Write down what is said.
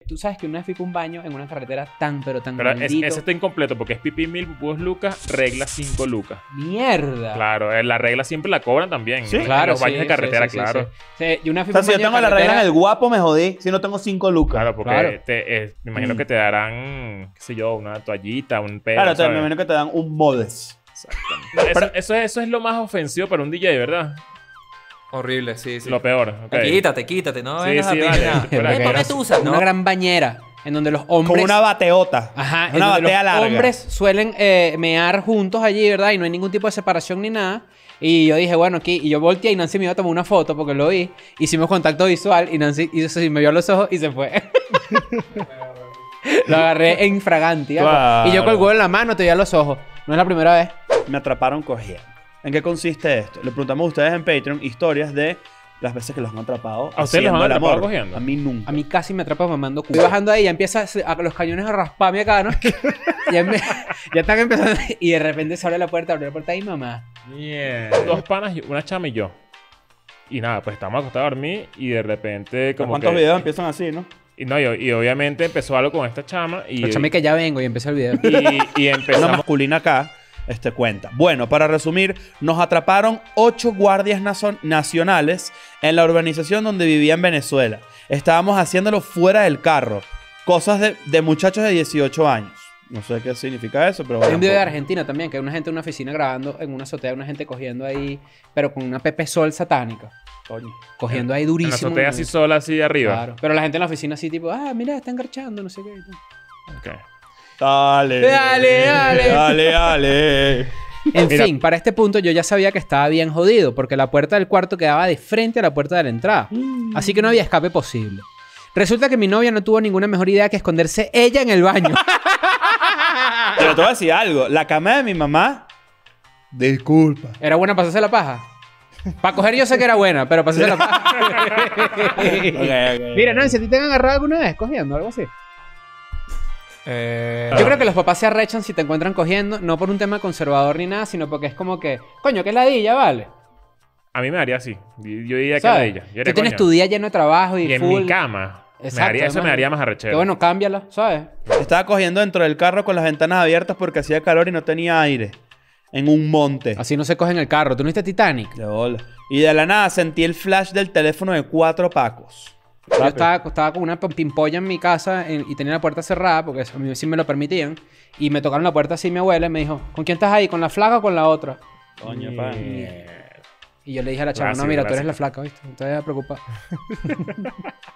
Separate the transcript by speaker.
Speaker 1: Tú sabes que una vez fui con un baño en una carretera pero tan
Speaker 2: Pero
Speaker 1: maldito.
Speaker 2: ese está incompleto porque es pipí 1000, pupú lucas, regla 5 lucas.
Speaker 1: ¡Mierda!
Speaker 2: Claro, la regla siempre la cobran también.
Speaker 3: Sí.
Speaker 2: En
Speaker 1: Claro,
Speaker 2: los baños
Speaker 1: sí,
Speaker 2: de carretera,
Speaker 1: sí,
Speaker 2: claro.
Speaker 1: Sí, yo una vez
Speaker 3: O
Speaker 1: fui
Speaker 3: sea,
Speaker 1: con
Speaker 3: si
Speaker 1: un
Speaker 3: yo
Speaker 1: baño
Speaker 3: tengo
Speaker 1: de
Speaker 3: la regla en
Speaker 1: carretera.
Speaker 3: el guapo, me jodí. Si no tengo 5 lucas.
Speaker 2: Claro, porque
Speaker 1: Claro.
Speaker 2: me imagino que te darán, qué sé yo, una toallita, un pelo,
Speaker 3: Claro, me
Speaker 2: ¿sabes?
Speaker 3: imagino que te dan un modes.
Speaker 2: Exactamente. Eso es lo más ofensivo para un DJ, ¿verdad?
Speaker 4: Horrible, sí, sí.
Speaker 2: Lo peor. ok.
Speaker 4: Quítate, no
Speaker 2: Sí,
Speaker 4: vengas
Speaker 2: sí,
Speaker 4: a
Speaker 2: vale.
Speaker 4: pedir
Speaker 2: Fuera
Speaker 4: nada.
Speaker 2: que
Speaker 4: Ponme
Speaker 2: eras
Speaker 4: tusa,
Speaker 1: Una
Speaker 4: ¿no?
Speaker 1: gran bañera en donde los hombres...
Speaker 3: Con una bateota.
Speaker 1: Ajá, en
Speaker 3: Una
Speaker 1: donde
Speaker 3: batea
Speaker 1: los
Speaker 3: larga.
Speaker 1: hombres suelen mear juntos allí, ¿verdad? Y no hay ningún tipo de separación ni nada. Y yo dije, bueno, aquí... Y yo volteé y Nancy me iba a tomar una foto porque lo vi. Hicimos contacto visual y Nancy hizo así, me vio a los ojos y se fue. Lo agarré en fraganti.
Speaker 3: Claro.
Speaker 1: Y yo con el huevo en la mano te vi a los ojos. No es la primera vez.
Speaker 3: Me atraparon cogiendo. ¿En qué consiste esto? Le preguntamos a ustedes en Patreon historias de las veces que los han atrapado.
Speaker 2: ¿A ustedes los han
Speaker 3: haciendo el
Speaker 2: atrapado
Speaker 3: amor.
Speaker 2: cogiendo?
Speaker 3: A mí nunca.
Speaker 1: A mí casi me atrapa mamando culo. Estoy bajando ahí y ya empieza a los cañones a rasparme acá, ¿no? Ya están empezando. Y de repente se abre la puerta ahí, mamá.
Speaker 2: Dos panas, una chama y yo. Y nada, pues estábamos acostados a dormir y de repente como
Speaker 3: ¿Cuántos
Speaker 2: que...
Speaker 3: videos empiezan así, no?
Speaker 2: Y obviamente empezó algo con esta chama y...
Speaker 1: Lo chamé que ya vengo y empecé el video.
Speaker 2: y
Speaker 3: Una
Speaker 2: empezamos...
Speaker 3: masculina acá, cuenta. Bueno, para resumir, nos atraparon 8 guardias nacionales en la urbanización donde vivía en Venezuela. Estábamos haciéndolo fuera del carro. Cosas de muchachos de 18 años. No sé qué significa eso, pero
Speaker 1: Hay
Speaker 3: bueno.
Speaker 1: un video de Argentina también, que hay una gente en una oficina grabando en una azotea, una gente cogiendo ahí, pero con una Pepe Sol satánica.
Speaker 3: Coño.
Speaker 1: Cogiendo ahí
Speaker 2: En la
Speaker 1: durísimo.
Speaker 2: azotea así sola, así de arriba.
Speaker 1: Claro. Pero la gente en la oficina así tipo, mira, está engarchando, no sé qué.
Speaker 2: Ok.
Speaker 3: Dale. Dale.
Speaker 1: En
Speaker 2: Mira.
Speaker 1: fin, para este punto yo ya sabía que estaba bien jodido, porque la puerta del cuarto quedaba de frente a la puerta de la entrada. Así que no había escape posible. Resulta que mi novia no tuvo ninguna mejor idea que esconderse ella en el baño.
Speaker 3: Pero te voy a decir algo. La cama de mi mamá... Disculpa.
Speaker 1: ¿Era buena para hacerse la paja? Para coger yo sé que era buena, pero para hacerse la paja...
Speaker 3: Ok.
Speaker 1: Mira, Nancy, ¿a ti te han agarrado alguna vez cogiendo algo así? Yo creo que los papás se arrechan si te encuentran cogiendo, no por un tema conservador ni nada, sino porque es como que, coño, qué ladilla, vale.
Speaker 2: A mí me daría así. Yo diría que
Speaker 1: ¿Sabes?
Speaker 2: era ella. Yo
Speaker 1: Tú
Speaker 2: diría,
Speaker 1: tienes
Speaker 2: coño.
Speaker 1: tu día lleno de trabajo y
Speaker 2: Y en
Speaker 1: full.
Speaker 2: mi cama.
Speaker 1: Exacto,
Speaker 2: Eso me
Speaker 1: hermano.
Speaker 2: daría más
Speaker 1: Que
Speaker 2: arrechera.
Speaker 1: bueno, cámbiala, ¿sabes?
Speaker 3: Estaba cogiendo dentro del carro con las ventanas abiertas porque hacía calor y no tenía aire. En un monte.
Speaker 1: Así no se coge en el carro. ¿Tú no viste Titanic?
Speaker 3: De bola. Y de la nada sentí el flash del teléfono de 4 pacos.
Speaker 1: Yo estaba con una pimpolla en mi casa y tenía la puerta cerrada porque a mí sí me lo permitían. Y me tocaron la puerta así mi abuela y me dijo, ¿con quién estás ahí? ¿Con la flaca o con la otra?
Speaker 3: Coño, pan.
Speaker 1: Y yo le dije a la chava, no,
Speaker 2: Clásico,
Speaker 1: mira, tú eres
Speaker 2: clásico.
Speaker 1: la flaca, ¿viste? No te vayas a preocupar.